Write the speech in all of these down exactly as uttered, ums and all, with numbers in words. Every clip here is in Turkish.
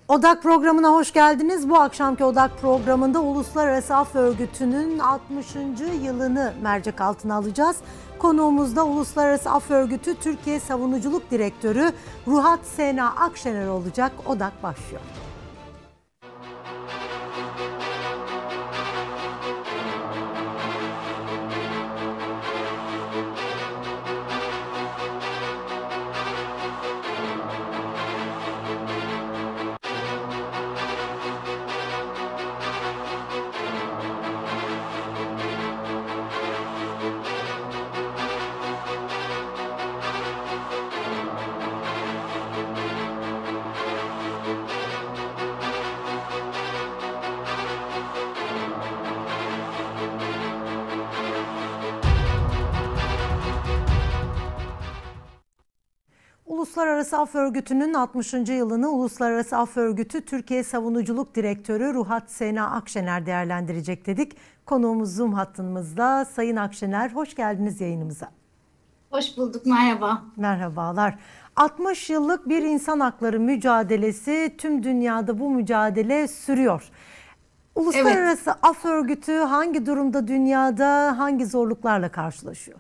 Odak programına hoş geldiniz. Bu akşamki Odak programında Uluslararası Af Örgütü'nün altmışıncı yılını mercek altına alacağız. Konuğumuz da Uluslararası Af Örgütü Türkiye Savunuculuk Direktörü Ruhat Sena Akşener olacak. Odak başlıyor. Uluslararası Af Örgütü'nün altmışıncı yılını Uluslararası Af Örgütü Türkiye Savunuculuk Direktörü Ruhat Sena Akşener değerlendirecek dedik. Konuğumuz Zoom hattımızda. Sayın Akşener, hoş geldiniz yayınımıza. Hoş bulduk, merhaba. Merhabalar. altmış yıllık bir insan hakları mücadelesi, tüm dünyada bu mücadele sürüyor. Uluslararası evet. Af Örgütü hangi durumda dünyada, hangi zorluklarla karşılaşıyor?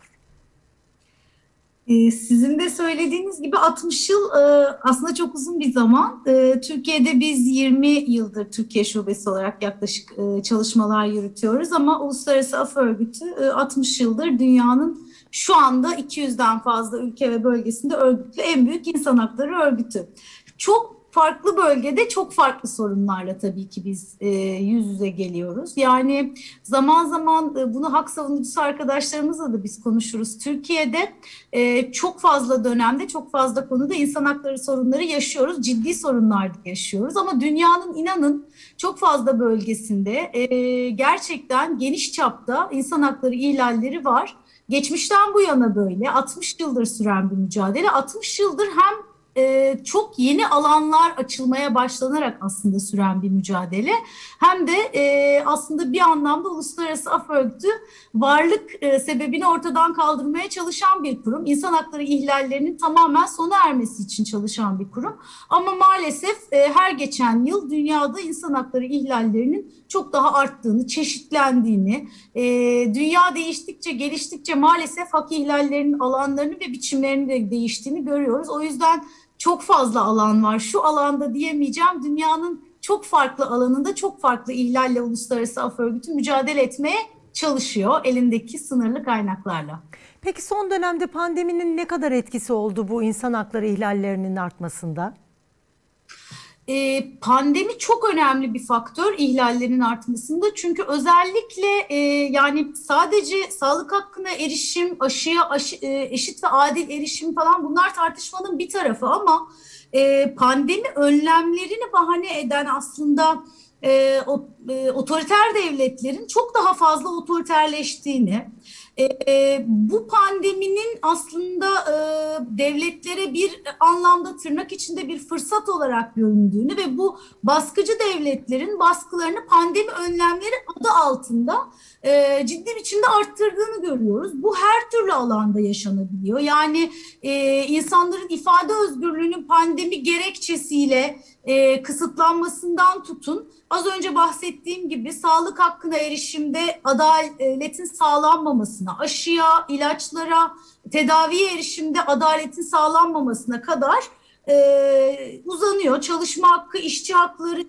Sizin de söylediğiniz gibi altmış yıl aslında çok uzun bir zaman. Türkiye'de biz yirmi yıldır Türkiye Şubesi olarak yaklaşık çalışmalar yürütüyoruz ama Uluslararası Af Örgütü altmış yıldır dünyanın şu anda iki yüzden fazla ülke ve bölgesinde örgütlü en büyük insan hakları örgütü. Çok farklı bölgede çok farklı sorunlarla tabii ki biz e, yüz yüze geliyoruz. Yani zaman zaman e, bunu hak savunucusu arkadaşlarımızla da biz konuşuruz. Türkiye'de e, çok fazla dönemde, çok fazla konuda insan hakları sorunları yaşıyoruz. Ciddi sorunlar yaşıyoruz ama dünyanın inanın çok fazla bölgesinde e, gerçekten geniş çapta insan hakları ihlalleri var. Geçmişten bu yana böyle altmış yıldır süren bir mücadele. altmış yıldır hem Ee, çok yeni alanlar açılmaya başlanarak aslında süren bir mücadele. Hem de e, aslında bir anlamda Uluslararası Af Örgütü varlık e, sebebini ortadan kaldırmaya çalışan bir kurum. İnsan hakları ihlallerinin tamamen sona ermesi için çalışan bir kurum. Ama maalesef e, her geçen yıl dünyada insan hakları ihlallerinin çok daha arttığını, çeşitlendiğini, e, dünya değiştikçe, geliştikçe maalesef hak ihlallerinin alanlarını ve biçimlerini de değiştiğini görüyoruz. O yüzden çok fazla alan var. Şu alanda diyemeyeceğim, dünyanın çok farklı alanında çok farklı ihlalle Uluslararası Af Örgütü mücadele etmeye çalışıyor elindeki sınırlı kaynaklarla. Peki son dönemde pandeminin ne kadar etkisi oldu bu insan hakları ihlallerinin artmasında? Ee, pandemi çok önemli bir faktör ihlallerin artmasında. Çünkü özellikle e, yani sadece sağlık hakkına erişim, aşıya aşı, e, eşit ve adil erişim falan bunlar tartışmanın bir tarafı ama e, pandemi önlemlerini bahane eden aslında e, o, e, otoriter devletlerin çok daha fazla otoriterleştiğini, E, bu pandeminin aslında e, devletlere bir anlamda tırnak içinde bir fırsat olarak göründüğünü ve bu baskıcı devletlerin baskılarını pandemi önlemleri adı altında e, ciddi biçimde arttırdığını görüyoruz. Bu her türlü alanda yaşanabiliyor. Yani e, insanların ifade özgürlüğünün pandemi gerekçesiyle e, kısıtlanmasından tutun, az önce bahsettiğim gibi sağlık hakkına erişimde adaletin sağlanmamasına, aşıya, ilaçlara, tedaviye erişimde adaletin sağlanmamasına kadar e, uzanıyor. Çalışma hakkı, işçi hakları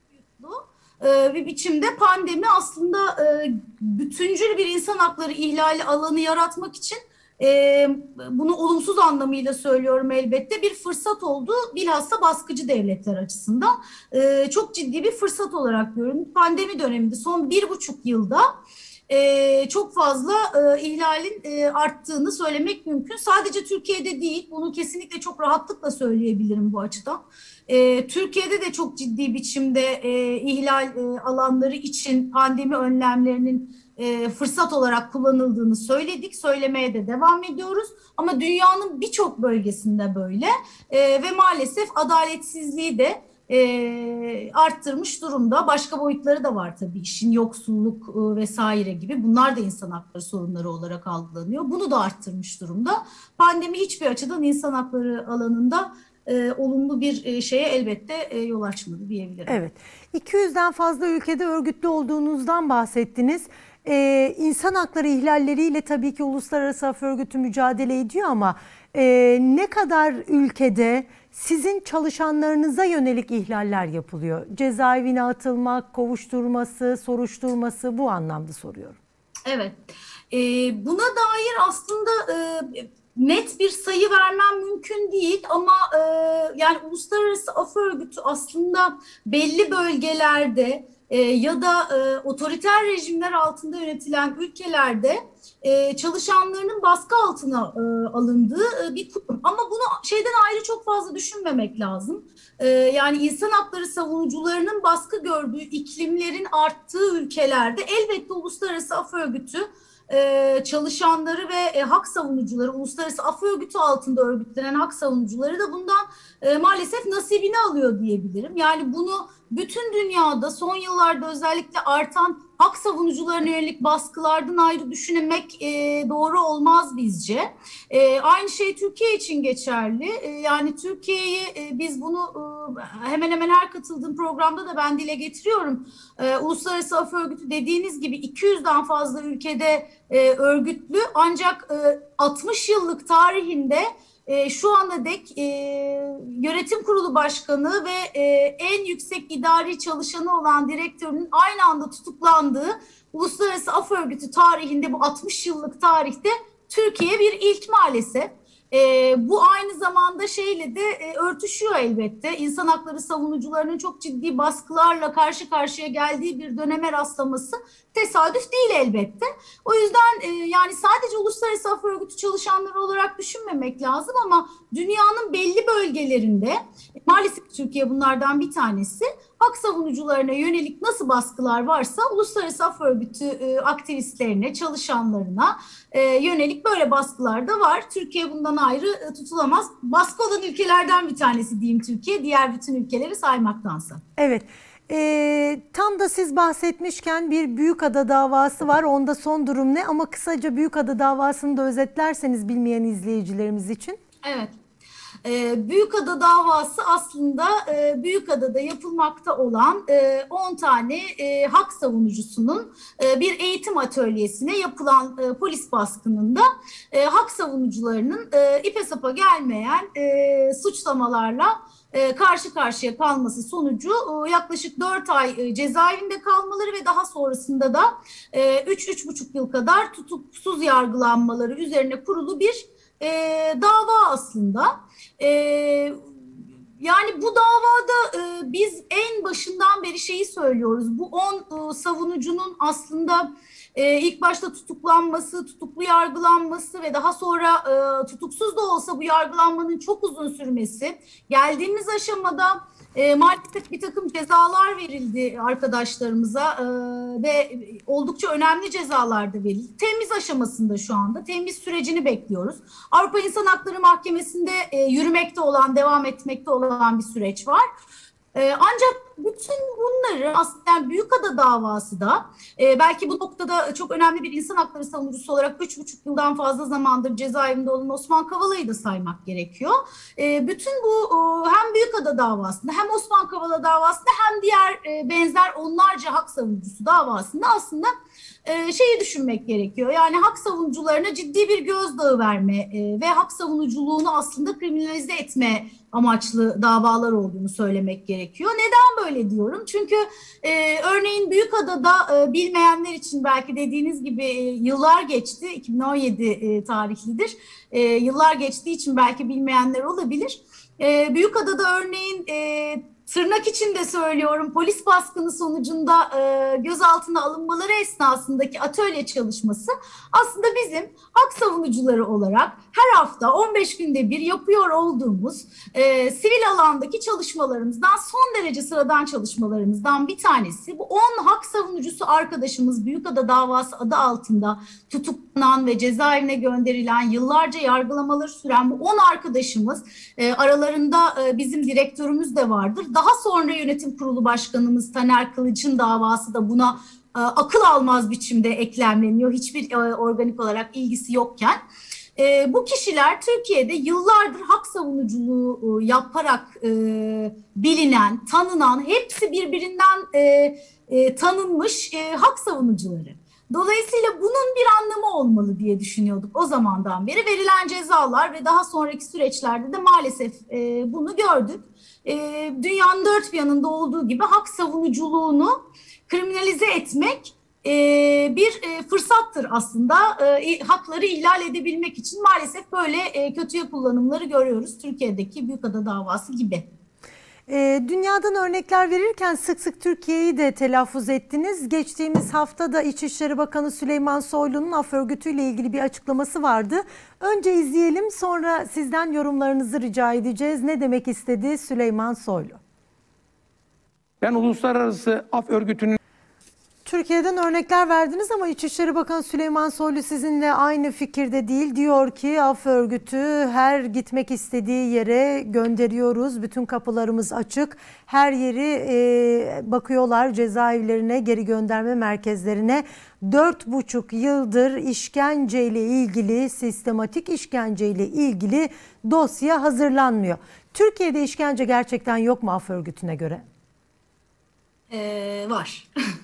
e, bir biçimde pandemi aslında e, bütüncül bir insan hakları ihlali alanı yaratmak için e, bunu olumsuz anlamıyla söylüyorum elbette bir fırsat oldu. Bilhassa baskıcı devletler açısından e, çok ciddi bir fırsat olarak görüyorum. Pandemi döneminde son bir buçuk yılda e, çok fazla e, ihlalin e, arttığını söylemek mümkün. Sadece Türkiye'de değil, bunu kesinlikle çok rahatlıkla söyleyebilirim bu açıdan. E, Türkiye'de de çok ciddi biçimde e, ihlal e, alanları için pandemi önlemlerinin e, fırsat olarak kullanıldığını söyledik. Söylemeye de devam ediyoruz. Ama dünyanın birçok bölgesinde böyle e, ve maalesef adaletsizliği de e, arttırmış durumda. Başka boyutları da var tabii işin, yoksulluk e, vesaire gibi. Bunlar da insan hakları sorunları olarak algılanıyor. Bunu da arttırmış durumda. Pandemi hiçbir açıdan insan hakları alanında e, olumlu bir e, şeye elbette e, yol açmadı diyebilirim. Evet. iki yüzden fazla ülkede örgütlü olduğunuzdan bahsettiniz. Ee, insan hakları ihlalleriyle tabii ki Uluslararası Af Örgütü mücadele ediyor ama e, ne kadar ülkede sizin çalışanlarınıza yönelik ihlaller yapılıyor? Cezaevine atılmak, kovuşturması, soruşturması, bu anlamda soruyorum. Evet. E, buna dair aslında e, net bir sayı vermem mümkün değil ama e, yani Uluslararası Af Örgütü aslında belli bölgelerde e, ya da e, otoriter rejimler altında yönetilen ülkelerde e, çalışanlarının baskı altına e, alındığı e, bir kurum. Ama bunu şeyden ayrı çok fazla düşünmemek lazım. E, yani insan hakları savunucularının baskı gördüğü iklimlerin arttığı ülkelerde elbette Uluslararası Af Örgütü Ee, çalışanları ve e, hak savunucuları, Uluslararası Af Örgütü altında örgütlenen hak savunucuları da bundan e, maalesef nasibini alıyor diyebilirim. Yani bunu bütün dünyada son yıllarda özellikle artan hak savunucularına yönelik baskılardan ayrı düşünmek e, doğru olmaz bizce. E, aynı şey Türkiye için geçerli. E, yani Türkiye'yi e, biz bunu e, hemen hemen her katıldığım programda da ben dile getiriyorum. E, Uluslararası Af Örgütü dediğiniz gibi iki yüzden fazla ülkede e, örgütlü ancak e, altmış yıllık tarihinde E, şu ana dek e, yönetim kurulu başkanı ve e, en yüksek idari çalışanı olan direktörünün aynı anda tutuklandığı Uluslararası Af Örgütü tarihinde, bu altmış yıllık tarihte Türkiye bir ilk maalesef. E, bu aynı zamanda şeyle de e, örtüşüyor elbette. İnsan hakları savunucularının çok ciddi baskılarla karşı karşıya geldiği bir döneme rastlaması tesadüf değil elbette. O yüzden e, yani sadece Uluslararası Af Örgütü çalışanları olarak düşünmemek lazım ama dünyanın belli bölgelerinde, maalesef Türkiye bunlardan bir tanesi, hak savunucularına yönelik nasıl baskılar varsa Uluslararası Af Örgütü e, aktivistlerine, çalışanlarına e, yönelik böyle baskılar da var. Türkiye bundan ayrı e, tutulamaz. Baskı olan ülkelerden bir tanesi diyeyim Türkiye, diğer bütün ülkeleri saymaktansa. Evet. Ee, tam da siz bahsetmişken bir Büyükada davası var. Onda son durum ne? Ama kısaca Büyükada davasını da özetlerseniz bilmeyen izleyicilerimiz için. Evet. Ee, Büyükada davası aslında e, Büyükada'da yapılmakta olan e, on tane e, hak savunucusunun e, bir eğitim atölyesine yapılan e, polis baskınında e, hak savunucularının e, ipe sapa gelmeyen e, suçlamalarla e, karşı karşıya kalması sonucu e, yaklaşık dört ay e, cezaevinde kalmaları ve daha sonrasında da üç üç buçuk yıl kadar tutuksuz yargılanmaları üzerine kurulu bir e, dava aslında. E, yani bu davada e, biz en başından beri şeyi söylüyoruz. Bu on e, savunucunun aslında e, ilk başta tutuklanması, tutuklu yargılanması ve daha sonra e, tutuksuz da olsa bu yargılanmanın çok uzun sürmesi, geldiğimiz aşamada E, maalesef bir takım cezalar verildi arkadaşlarımıza e, ve oldukça önemli cezalar da verildi. Temiz aşamasında şu anda. Temiz sürecini bekliyoruz. Avrupa İnsan Hakları Mahkemesi'nde e, yürümekte olan, devam etmekte olan bir süreç var. E, ancak bütün bunları aslında Büyükada davası da e, belki bu noktada çok önemli bir insan hakları savunucusu olarak üç buçuk yıldan fazla zamandır cezaevinde olan Osman Kavala'yı da saymak gerekiyor. E, bütün bu e, hem Büyükada davasında hem Osman Kavala davasında hem diğer e, benzer onlarca hak savunucusu davasında aslında e, şeyi düşünmek gerekiyor. Yani hak savunucularına ciddi bir gözdağı verme e, ve hak savunuculuğunu aslında kriminalize etme amaçlı davalar olduğunu söylemek gerekiyor. Neden böyle diyorum? Çünkü e, örneğin Büyükada'da e, bilmeyenler için belki dediğiniz gibi e, yıllar geçti. iki bin on yedi e, tarihlidir. E, yıllar geçtiği için belki bilmeyenler olabilir. E, Büyükada'da örneğin e, tırnak içinde söylüyorum, polis baskını sonucunda e, gözaltına alınmaları esnasındaki atölye çalışması aslında bizim hak savunucuları olarak her hafta on beş günde bir yapıyor olduğumuz e, sivil alandaki çalışmalarımızdan, son derece sıradan çalışmalarımızdan bir tanesi. Bu on hak savunucusu arkadaşımız Büyükada davası adı altında tutuklanan ve cezaevine gönderilen, yıllarca yargılamaları süren bu on arkadaşımız, e, aralarında e, bizim direktörümüz de vardır. Daha sonra yönetim kurulu başkanımız Taner Kılıç'ın davası da buna e, akıl almaz biçimde eklemleniyor. Hiçbir e, organik olarak ilgisi yokken. E, bu kişiler Türkiye'de yıllardır hak savunuculuğu e, yaparak e, bilinen, tanınan, hepsi birbirinden e, e, tanınmış e, hak savunucuları. Dolayısıyla bunun bir anlamı olmalı diye düşünüyorduk o zamandan beri. Verilen cezalar ve daha sonraki süreçlerde de maalesef e, bunu gördük. E, dünyanın dört bir yanında olduğu gibi hak savunuculuğunu kriminalize etmek e, bir e, fırsattır aslında. E, hakları ihlal edebilmek için maalesef böyle e, kötüye kullanımları görüyoruz. Türkiye'deki Büyükada davası gibi. E, dünyadan örnekler verirken sık sık Türkiye'yi de telaffuz ettiniz. Geçtiğimiz hafta da İçişleri Bakanı Süleyman Soylu'nun af örgütüyle ilgili bir açıklaması vardı. Önce izleyelim, sonra sizden yorumlarınızı rica edeceğiz. Ne demek istedi Süleyman Soylu? Ben Uluslararası Af Örgütü'nün Türkiye'den örnekler verdiniz ama İçişleri Bakanı Süleyman Soylu sizinle aynı fikirde değil. Diyor ki af örgütü her gitmek istediği yere gönderiyoruz. Bütün kapılarımız açık. Her yeri e, bakıyorlar cezaevlerine, geri gönderme merkezlerine. Dört buçuk yıldır işkenceyle ilgili, sistematik işkenceyle ilgili dosya hazırlanmıyor. Türkiye'de işkence gerçekten yok mu af örgütüne göre? Ee, var.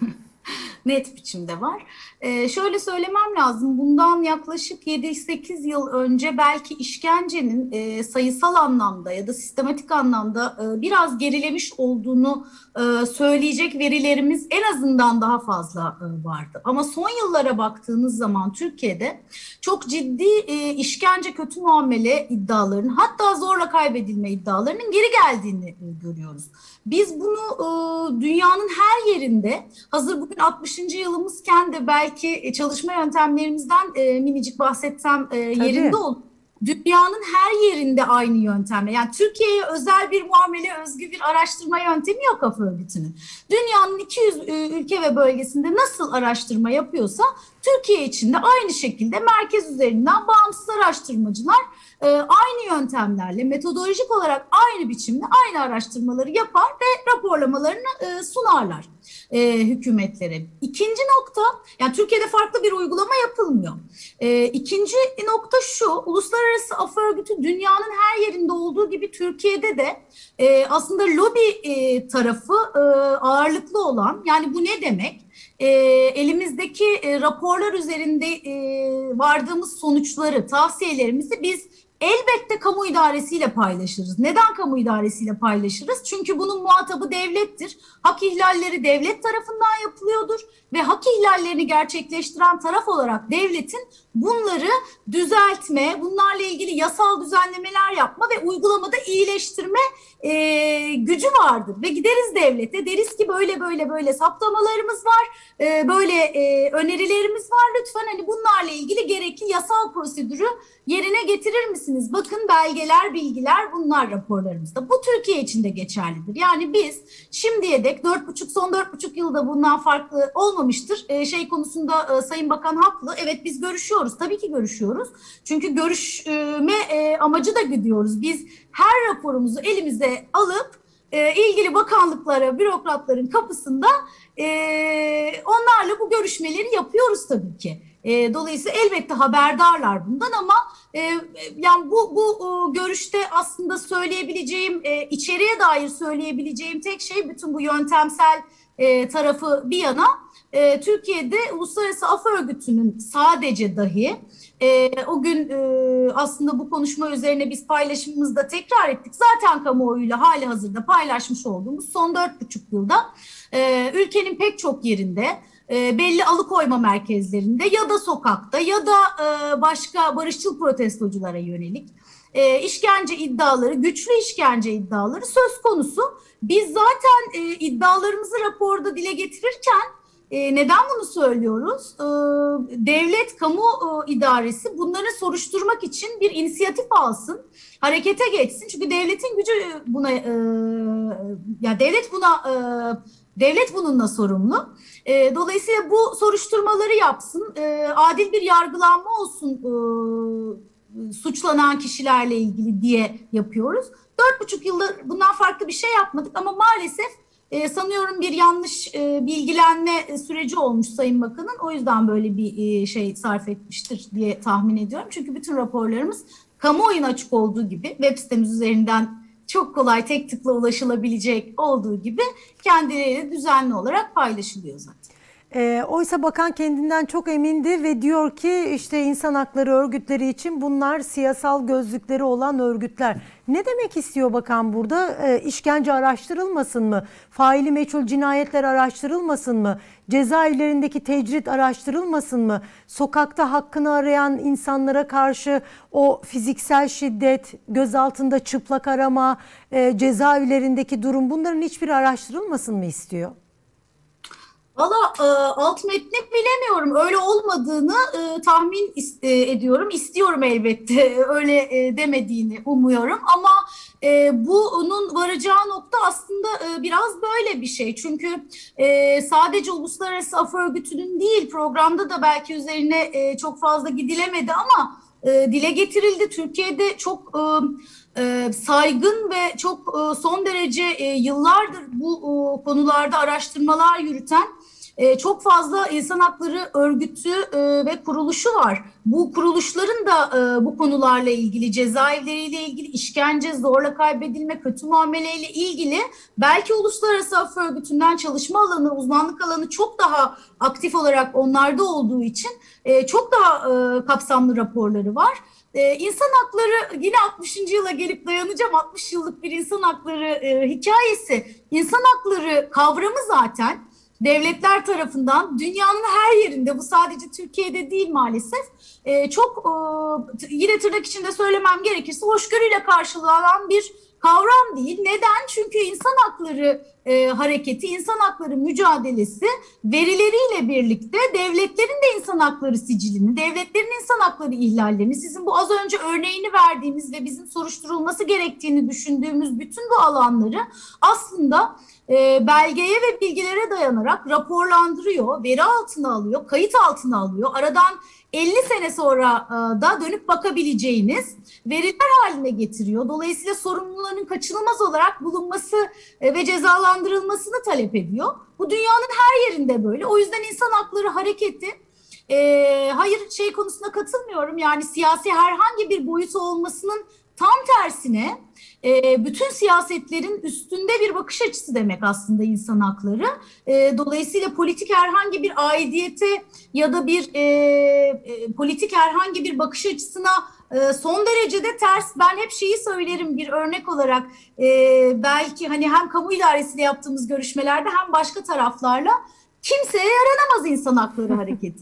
Net biçimde var. Ee, şöyle söylemem lazım. Bundan yaklaşık yedi sekiz yıl önce belki işkencenin e, sayısal anlamda ya da sistematik anlamda e, biraz gerilemiş olduğunu e, söyleyecek verilerimiz en azından daha fazla e, vardı. Ama son yıllara baktığınız zaman Türkiye'de çok ciddi e, işkence, kötü muamele iddialarının, hatta zorla kaybedilme iddialarının geri geldiğini e, görüyoruz. Biz bunu e, dünyanın her yerinde, hazır bugün altmışıncı yılımızken de belki çalışma yöntemlerimizden e, minicik bahsetsem e, yerinde olur. Dünyanın her yerinde aynı yöntemle, yani Türkiye'ye özel bir muamele, özgü bir araştırma yöntemi yok af örgütünün. Dünyanın iki yüz ülke ve bölgesinde nasıl araştırma yapıyorsa Türkiye için de aynı şekilde merkez üzerinden bağımsız araştırmacılar e, aynı yöntemlerle, metodolojik olarak aynı biçimde aynı araştırmaları yapar ve raporlamalarını e, sunarlar e, hükümetlere. İkinci nokta, yani Türkiye'de farklı bir uygulama yapılmıyor. E, ikinci nokta şu: Uluslararası Af Örgütü dünyanın her yerinde olduğu gibi Türkiye'de de e, aslında lobi e, tarafı e, ağırlıklı olan, yani bu ne demek? E, elimizdeki e, raporlar üzerinde e, vardığımız sonuçları, tavsiyelerimizi biz elbette kamu idaresiyle paylaşırız. Neden kamu idaresiyle paylaşırız? Çünkü bunun muhatabı devlettir. Hak ihlalleri devlet tarafından yapılıyordur ve hak ihlallerini gerçekleştiren taraf olarak devletin bunları düzeltme, bunlarla ilgili yasal düzenlemeler yapma ve uygulamada iyileştirme e, gücü vardır. Ve gideriz devlete, deriz ki böyle böyle böyle saptamalarımız var, e, böyle e, önerilerimiz var. Lütfen hani bunlarla ilgili gerekli yasal prosedürü yerine getirir misiniz? Bakın belgeler, bilgiler bunlar raporlarımızda. Bu Türkiye için de geçerlidir. Yani biz şimdiye dek dört buçuk son dört buçuk yılda bundan farklı olmamıştır. E, şey konusunda e, Sayın Bakan haklı. Evet, biz görüşüyoruz. Tabii ki görüşüyoruz. Çünkü görüşme e, amacı da gidiyoruz. Biz her raporumuzu elimize alıp e, ilgili bakanlıklara, bürokratların kapısında e, onlarla bu görüşmeleri yapıyoruz tabii ki. E, dolayısıyla elbette haberdarlar bundan ama e, yani bu bu o, görüşte aslında söyleyebileceğim, e, içeriye dair söyleyebileceğim tek şey, bütün bu yöntemsel e, tarafı bir yana, e, Türkiye'de Uluslararası Af Örgütü'nün sadece dahi e, o gün e, aslında bu konuşma üzerine biz paylaşımımızda tekrar ettik. Zaten kamuoyuyla hali hazırda paylaşmış olduğumuz son dört buçuk yılda e, ülkenin pek çok yerinde, E, belli alıkoyma merkezlerinde ya da sokakta ya da e, başka barışçıl protestoculara yönelik e, işkence iddiaları, güçlü işkence iddiaları söz konusu. Biz zaten e, iddialarımızı raporda dile getirirken e, neden bunu söylüyoruz? E, devlet, kamu e, idaresi bunları soruşturmak için bir inisiyatif alsın, harekete geçsin. Çünkü devletin gücü buna, e, ya devlet buna e, devlet bununla sorumlu. E, dolayısıyla bu soruşturmaları yapsın, e, adil bir yargılanma olsun e, suçlanan kişilerle ilgili diye yapıyoruz. Dört buçuk yıldır bundan farklı bir şey yapmadık ama maalesef E, sanıyorum bir yanlış e, bilgilenme süreci olmuş Sayın Bakan'ın. O yüzden böyle bir e, şey sarf etmiştir diye tahmin ediyorum. Çünkü bütün raporlarımız kamuoyuna açık olduğu gibi web sitemiz üzerinden çok kolay tek tıkla ulaşılabilecek olduğu gibi kendileriyle düzenli olarak paylaşılıyor zaten. E, oysa bakan kendinden çok emindi ve diyor ki işte insan hakları örgütleri için bunlar siyasal gözlükleri olan örgütler. Ne demek istiyor bakan burada? E, işkence araştırılmasın mı? Faili meçhul cinayetler araştırılmasın mı? Cezaevlerindeki tecrit araştırılmasın mı? Sokakta hakkını arayan insanlara karşı o fiziksel şiddet, gözaltında çıplak arama, e, cezaevlerindeki durum, bunların hiçbiri araştırılmasın mı istiyor? Valla e, alt metni bilemiyorum. Öyle olmadığını e, tahmin is- e, ediyorum. İstiyorum elbette öyle e, demediğini umuyorum. Ama e, bunun varacağı nokta aslında e, biraz böyle bir şey. Çünkü e, sadece Uluslararası Af Örgütü'nün değil, programda da belki üzerine e, çok fazla gidilemedi ama e, dile getirildi. Türkiye'de çok e, e, saygın ve çok e, son derece e, yıllardır bu e, konularda araştırmalar yürüten Ee, çok fazla insan hakları örgütü e, ve kuruluşu var. Bu kuruluşların da e, bu konularla ilgili, cezaevleriyle ilgili, işkence, zorla kaybedilme, kötü muameleyle ilgili belki Uluslararası Af Örgütü'nden çalışma alanı, uzmanlık alanı çok daha aktif olarak onlarda olduğu için e, çok daha e, kapsamlı raporları var. Ee, insan hakları, yine altmışıncı yıla gelip dayanacağım, altmış yıllık bir insan hakları e, hikayesi. İnsan hakları kavramı zaten devletler tarafından dünyanın her yerinde, bu sadece Türkiye'de değil maalesef, e, çok e, yine tırnak içinde söylemem gerekirse hoşgörüyle karşılanan bir kavram değil. Neden? Çünkü insan hakları e, hareketi, insan hakları mücadelesi verileriyle birlikte devletlerin de insan hakları sicilini, devletlerin insan hakları ihlallerini, sizin bu az önce örneğini verdiğimiz ve bizim soruşturulması gerektiğini düşündüğümüz bütün bu alanları aslında e, belgeye ve bilgilere dayanarak raporlandırıyor, veri altına alıyor, kayıt altına alıyor. Aradan elli sene sonra da dönüp bakabileceğiniz veriler haline getiriyor. Dolayısıyla sorumluların kaçınılmaz olarak bulunması ve cezalandırılmasını talep ediyor. Bu dünyanın her yerinde böyle. O yüzden insan hakları hareketi, e, hayır şey konusuna katılmıyorum. Yani siyasi herhangi bir boyutu olmasının tam tersine e, bütün siyasetlerin üstünde bir bakış açısı demek aslında insan hakları. E, dolayısıyla politik herhangi bir aidiyete ya da bir e, e, politik herhangi bir bakış açısına e, son derecede ters. Ben hep şeyi söylerim bir örnek olarak, e, belki hani hem kamu idaresiyle yaptığımız görüşmelerde hem başka taraflarla, kimseye yaranamaz insan hakları hareketi.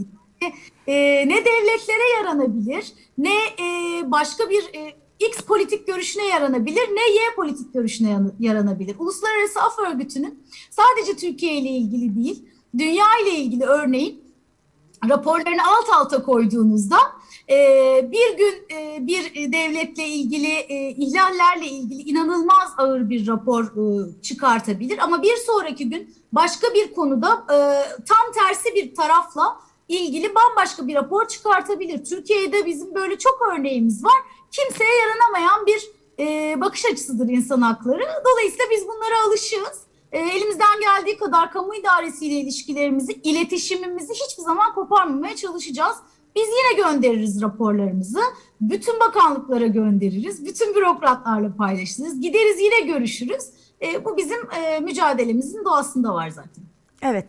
E, ne devletlere yaranabilir, ne e, başka bir e, X politik görüşüne yaranabilir, ne Y politik görüşüne yaranabilir. Uluslararası Af Örgütü'nün sadece Türkiye ile ilgili değil, dünya ile ilgili örneğin raporlarını alt alta koyduğunuzda e, bir gün e, bir devletle ilgili, e, ihlallerle ilgili inanılmaz ağır bir rapor e, çıkartabilir. Ama bir sonraki gün başka bir konuda e, tam tersi bir tarafla ilgili bambaşka bir rapor çıkartabilir. Türkiye'de bizim böyle çok örneğimiz var. Kimseye yaranamayan bir e, bakış açısıdır insan hakları. Dolayısıyla biz bunlara alışığız. E, elimizden geldiği kadar kamu idaresiyle ilişkilerimizi, iletişimimizi hiçbir zaman koparmamaya çalışacağız. Biz yine göndeririz raporlarımızı. Bütün bakanlıklara göndeririz. Bütün bürokratlarla paylaşırız. Gideriz yine görüşürüz. E, bu bizim e, mücadelemizin doğasında var zaten. Evet.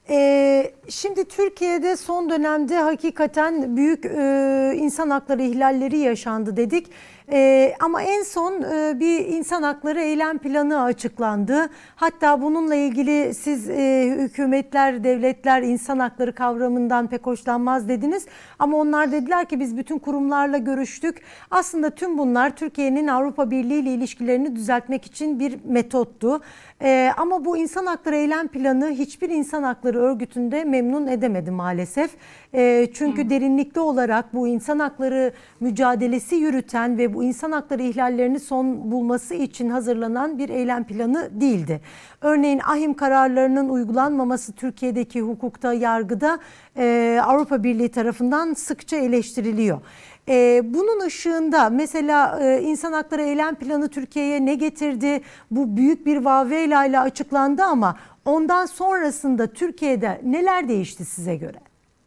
Ee, şimdi Türkiye'de son dönemde hakikaten büyük e, insan hakları ihlalleri yaşandı dedik. Ee, ama en son e, bir insan hakları eylem planı açıklandı. Hatta bununla ilgili siz e, hükümetler, devletler insan hakları kavramından pek hoşlanmaz dediniz. Ama onlar dediler ki biz bütün kurumlarla görüştük. Aslında tüm bunlar Türkiye'nin Avrupa Birliği ile ilişkilerini düzeltmek için bir metottu. Ee, ama bu insan hakları eylem planı hiçbir insan hakları örgütünde memnun edemedi maalesef. Ee, çünkü hmm. derinlikli olarak bu insan hakları mücadelesi yürüten ve bu insan hakları ihlallerini son bulması için hazırlanan bir eylem planı değildi. Örneğin ahim kararlarının uygulanmaması Türkiye'deki hukukta, yargıda e, Avrupa Birliği tarafından sıkça eleştiriliyor. Ee, bunun ışığında mesela e, İnsan Hakları Eylem Planı Türkiye'ye ne getirdi? Bu büyük bir vaveyle ile açıklandı ama ondan sonrasında Türkiye'de neler değişti size göre?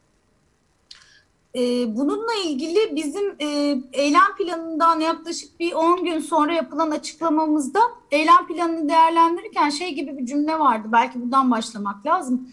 Bununla ilgili bizim eylem planından yaklaşık bir on gün sonra yapılan açıklamamızda eylem planını değerlendirirken şey gibi bir cümle vardı. Belki buradan başlamak lazım.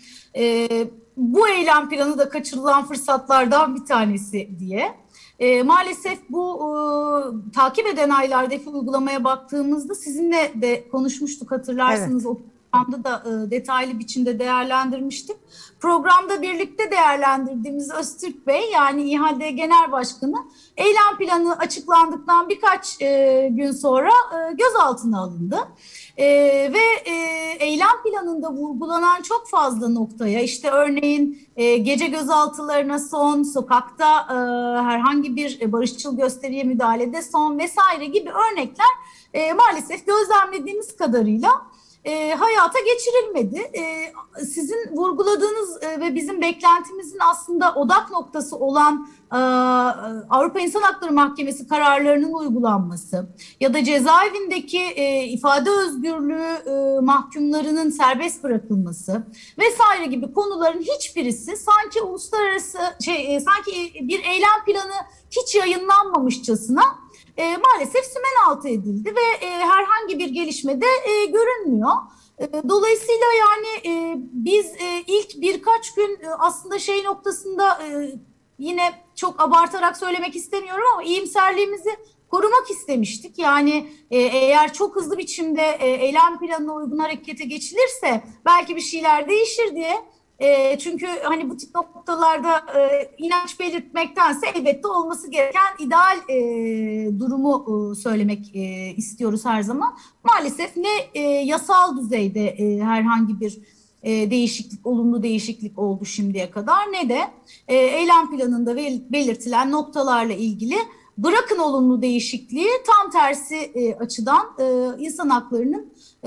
Bu eylem planı da kaçırılan fırsatlardan bir tanesi diye. Maalesef bu takip eden aylardaki uygulamaya baktığımızda sizinle de konuşmuştuk, hatırlarsınız. Evet. O programda da e, detaylı biçimde değerlendirmiştik. Programda birlikte değerlendirdiğimiz Öztürk Bey, yani İHA'de Genel Başkanı, eylem planı açıklandıktan birkaç e, gün sonra e, gözaltına alındı. E, ve e, eylem planında vurgulanan çok fazla noktaya, işte örneğin e, gece gözaltılarına son, sokakta e, herhangi bir barışçıl gösteriye müdahalede son vesaire gibi örnekler e, maalesef gözlemlediğimiz kadarıyla E, hayata geçirilmedi. E, sizin vurguladığınız e, ve bizim beklentimizin aslında odak noktası olan e, Avrupa İnsan Hakları Mahkemesi kararlarının uygulanması ya da cezaevindeki e, ifade özgürlüğü e, mahkumlarının serbest bırakılması vesaire gibi konuların hiçbirisi sanki uluslararası şey e, sanki bir eylem planı hiç yayınlanmamışçasına E, maalesef sümen altı edildi ve e, herhangi bir gelişme de e, görünmüyor. E, dolayısıyla yani e, biz e, ilk birkaç gün e, aslında şey noktasında e, yine çok abartarak söylemek istemiyorum ama iyimserliğimizi korumak istemiştik. Yani e, eğer çok hızlı biçimde e, eylem planına uygun harekete geçilirse belki bir şeyler değişir diye. E, çünkü hani bu tip noktalarda e, inanç belirtmektense elbette olması gereken ideal e, durumu e, söylemek e, istiyoruz her zaman. Maalesef ne e, yasal düzeyde e, herhangi bir e, değişiklik, olumlu değişiklik oldu şimdiye kadar, ne de e, eylem planında belirtilen noktalarla ilgili bırakın olumlu değişikliği, tam tersi e, açıdan e, insan haklarının e,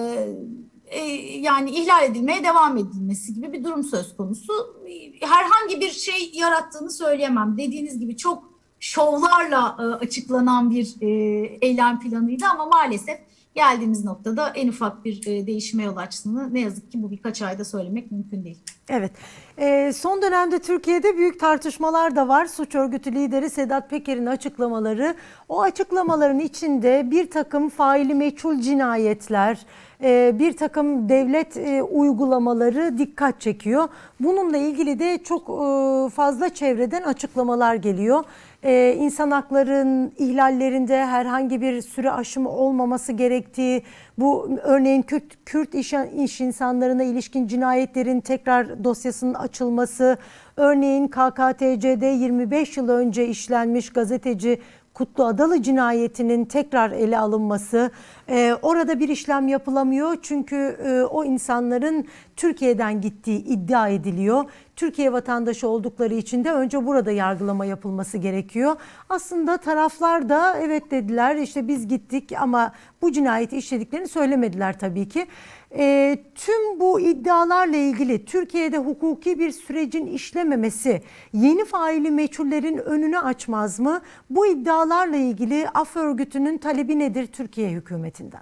yani ihlal edilmeye devam edilmesi gibi bir durum söz konusu. Herhangi bir şey yarattığını söyleyemem. Dediğiniz gibi çok şovlarla açıklanan bir eylem planıydı ama maalesef geldiğimiz noktada en ufak bir değişime yol açtığını ne yazık ki bu birkaç ayda söylemek mümkün değil. Evet. E, son dönemde Türkiye'de büyük tartışmalar da var. Suç örgütü lideri Sedat Peker'in açıklamaları. O açıklamaların içinde bir takım faili meçhul cinayetler, e, bir takım devlet e, uygulamaları dikkat çekiyor. Bununla ilgili de çok e, fazla çevreden açıklamalar geliyor. Ee, insan haklarının ihlallerinde herhangi bir süre aşımı olmaması gerektiği, bu örneğin Kürt, Kürt iş, iş insanlarına ilişkin cinayetlerin tekrar dosyasının açılması, örneğin K K T C'de yirmi beş yıl önce işlenmiş gazeteci Kutlu Adalı cinayetinin tekrar ele alınması, e, orada bir işlem yapılamıyor çünkü e, o insanların Türkiye'den gittiği iddia ediliyor. Türkiye vatandaşı oldukları için de önce burada yargılama yapılması gerekiyor. Aslında taraflar da evet dediler, işte biz gittik ama bu cinayeti işlediklerini söylemediler tabii ki. E, tüm bu iddialarla ilgili Türkiye'de hukuki bir sürecin işlememesi yeni faili meçhullerin önünü açmaz mı? Bu iddialarla ilgili Af Örgütü'nün talebi nedir Türkiye hükümetinden?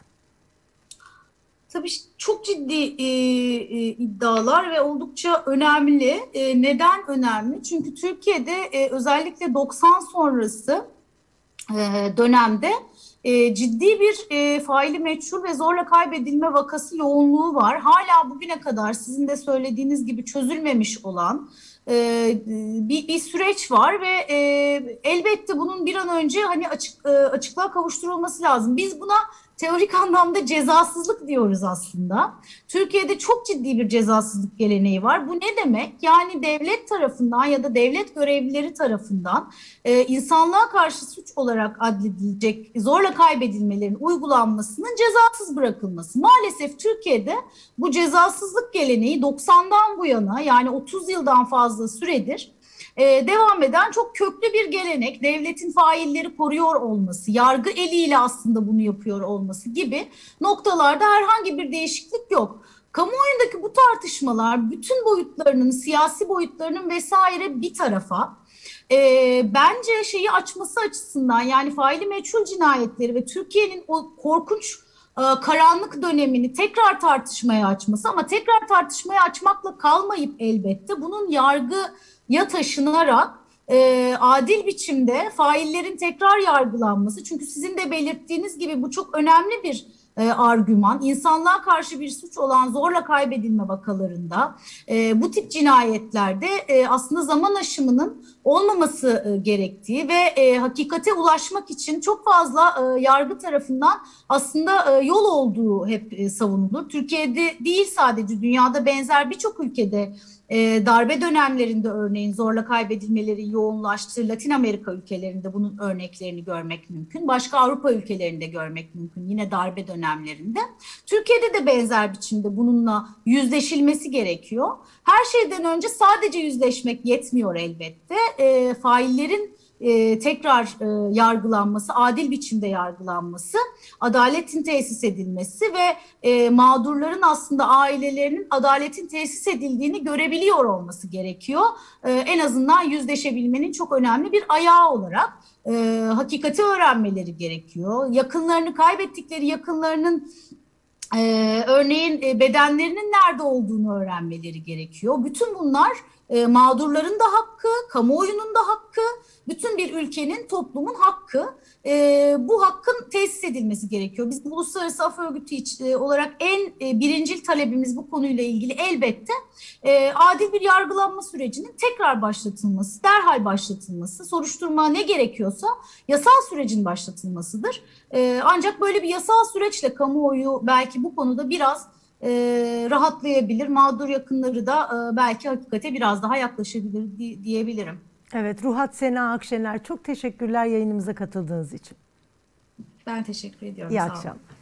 Tabii çok ciddi e, e, iddialar ve oldukça önemli. E, neden önemli? Çünkü Türkiye'de e, özellikle doksan sonrası e, dönemde e, ciddi bir e, faili meçhul ve zorla kaybedilme vakası yoğunluğu var. Hala bugüne kadar sizin de söylediğiniz gibi çözülmemiş olan e, bir, bir süreç var ve e, elbette bunun bir an önce hani açık, e, açıklığa kavuşturulması lazım. Biz buna teorik anlamda cezasızlık diyoruz aslında. Türkiye'de çok ciddi bir cezasızlık geleneği var. Bu ne demek? Yani devlet tarafından ya da devlet görevlileri tarafından e, insanlığa karşı suç olarak adledilecek zorla kaybedilmelerin uygulanmasının cezasız bırakılması. Maalesef Türkiye'de bu cezasızlık geleneği doksandan bu yana, yani otuz yıldan fazla süredir Ee, devam eden çok köklü bir gelenek. Devletin failleri koruyor olması, yargı eliyle aslında bunu yapıyor olması gibi noktalarda herhangi bir değişiklik yok. Kamuoyundaki bu tartışmalar bütün boyutlarının, siyasi boyutlarının vesaire bir tarafa, E, bence şeyi açması açısından, yani faili meçhul cinayetleri ve Türkiye'nin o korkunç e, karanlık dönemini tekrar tartışmaya açması, ama tekrar tartışmaya açmakla kalmayıp elbette bunun yargıya taşınarak e, adil biçimde faillerin tekrar yargılanması. Çünkü sizin de belirttiğiniz gibi bu çok önemli bir E, argüman. İnsanlığa karşı bir suç olan zorla kaybedilme vakalarında, e, bu tip cinayetlerde e, aslında zaman aşımının olmaması e, gerektiği ve e, hakikate ulaşmak için çok fazla e, yargı tarafından aslında e, yol olduğu hep e, savunulur. Türkiye'de değil sadece, dünyada benzer birçok ülkede E, darbe dönemlerinde örneğin zorla kaybedilmeleri yoğunlaştığı Latin Amerika ülkelerinde bunun örneklerini görmek mümkün. Başka Avrupa ülkelerinde görmek mümkün yine darbe dönemlerinde. Türkiye'de de benzer biçimde bununla yüzleşilmesi gerekiyor. Her şeyden önce sadece yüzleşmek yetmiyor elbette. E, faillerin e, tekrar e, yargılanması, adil biçimde yargılanması, adaletin tesis edilmesi ve e, mağdurların aslında ailelerinin adaletin tesis edildiğini görebiliyor olması gerekiyor. E, en azından yüzleşebilmenin çok önemli bir ayağı olarak e, hakikati öğrenmeleri gerekiyor. Yakınlarını kaybettikleri yakınlarının Ee, örneğin e, bedenlerinin nerede olduğunu öğrenmeleri gerekiyor. Bütün bunlar e, mağdurların da hakkı, kamuoyunun da hakkı, bütün bir ülkenin, toplumun hakkı. E, bu hakkın tesis edilmesi gerekiyor. Biz Uluslararası Af Örgütü iç, e, olarak en e, birincil talebimiz bu konuyla ilgili elbette e, adil bir yargılanma sürecinin tekrar başlatılması, derhal başlatılması, soruşturma ne gerekiyorsa yasal sürecin başlatılmasıdır. E, ancak böyle bir yasal süreçle kamuoyu belki bu konuda biraz e, rahatlayabilir. Mağdur yakınları da e, belki hakikate biraz daha yaklaşabilir di- diyebilirim. Evet, Ruhat Sena Akşener, çok teşekkürler yayınımıza katıldığınız için. Ben teşekkür ediyorum. İyi Sağ akşamlar. olun.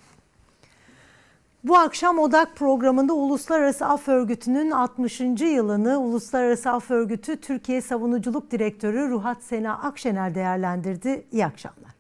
Bu akşam Odak programında Uluslararası Af Örgütü'nün altmışıncı yılını Uluslararası Af Örgütü Türkiye Savunuculuk Direktörü Ruhat Sena Akşener değerlendirdi. İyi akşamlar.